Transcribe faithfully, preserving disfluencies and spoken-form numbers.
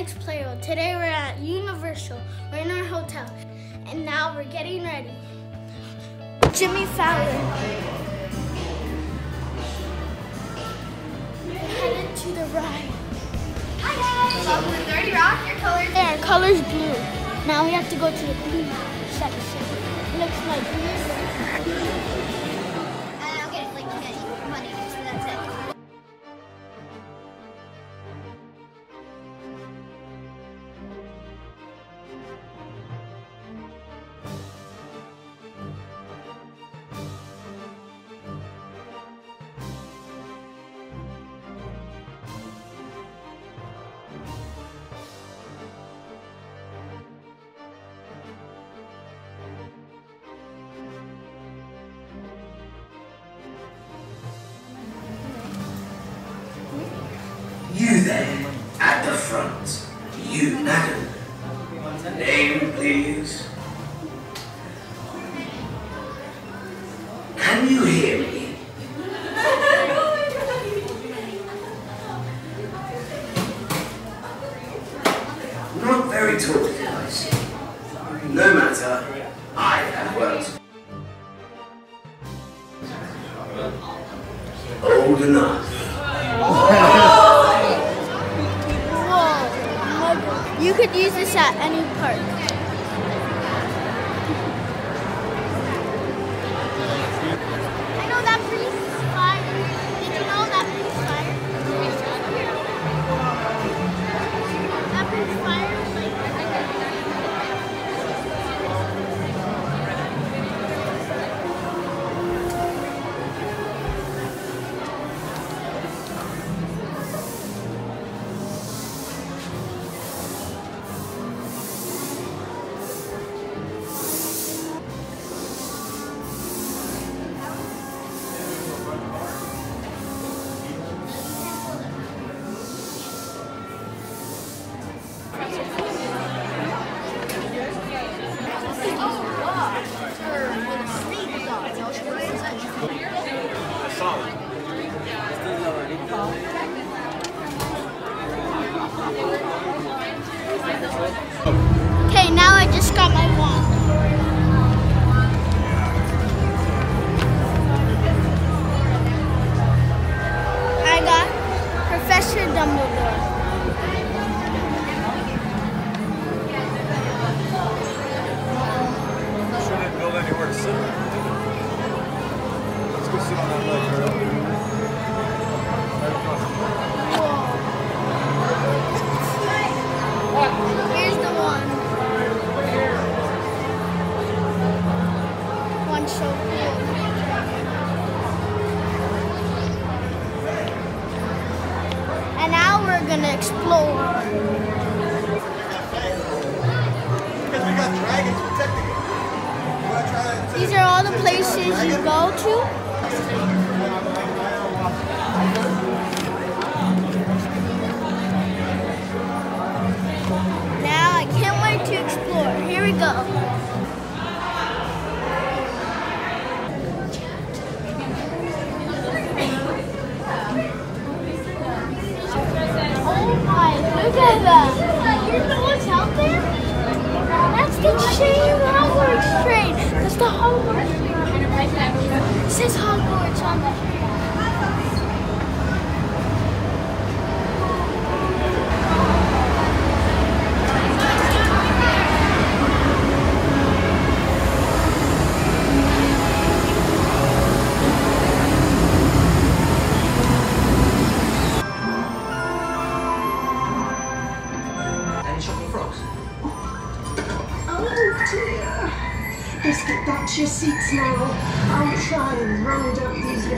EggsPlayWorld. Today we're at Universal. We're in our hotel. And now we're getting ready. Jimmy Fallon. Headed to the ride. Hi guys! Welcome to thirty Rock. Your color is... Our color's blue. Now we have to go to the blue section. It looks like blue. And I'll get like uh, money, so that's it. You there, at the front. You, madam. Name, please. Can you hear me? Not very talkative, I see. No matter, I have worked. Old enough. You could use this at any park. I know that police fire. Did you know that police fire? That police fire is like... Okay, now I just got my wand. I got Professor Dumbledore. Shouldn't build anywhere to sit. Let's go sit on that ledge, girl. Here's the one. One so cool. And now we're gonna explore. Because we got dragons protecting it. You wanna try that? These are all the places you go to. Now I can't wait to explore. Here we go. Oh my, look at that. You know what's out there? That's the train, Hogwarts train. That's the Hogwarts train. It says Hogwarts on the train. Oh dear. Let's get back to your seats now. I'll try and round up these